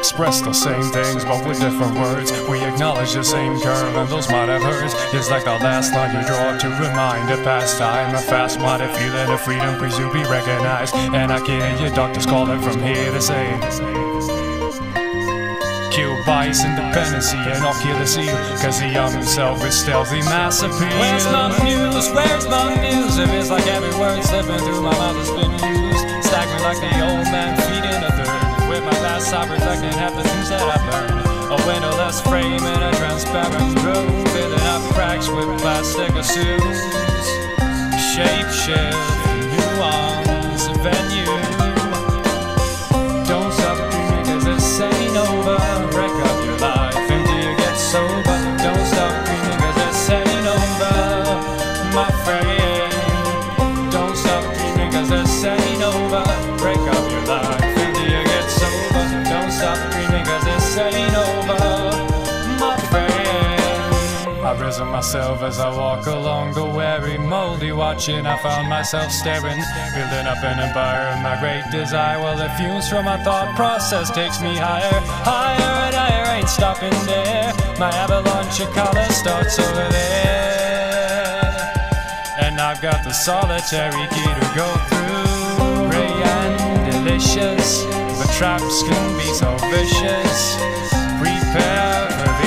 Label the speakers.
Speaker 1: express the same things, but with different words. We acknowledge the same curve, and those might have hurts. It's like the last line you draw to remind a past time. A fast-minded feeling of freedom, please you be recognized. And I can hear your doctors calling from here to say, kill bias, independency, and I'll kill the seal, cause the young himself is stealthy mass appeal. Where's my muse? Where's my muse? If it's like every word slipping through my mouth has been used, staggering like the old man feeding a third. With my past I reflecting half the things that I've learned. A windowless frame in a transparent room, filling up cracks with plastic assumes. Shape shift, nuance, venue. Don't stop dreaming cause this ain't over. Break up your life until you get sober. Don't stop dreaming cause this ain't over, my friend. Don't stop dreaming cause this ain't over. Break up your life until you get sober. Don't stop dreaming cause this ain't over, my friend. I've risen myself as I walk along the weary, moldy watching. I found myself staring, building up an empire of my great desire. Well, the fumes from my thought process takes me higher, higher and higher, ain't stopping there. My avalanche of color starts over there, and I've got the solitary key to go through. Gray and delicious, but traps can be so vicious. Prepare for the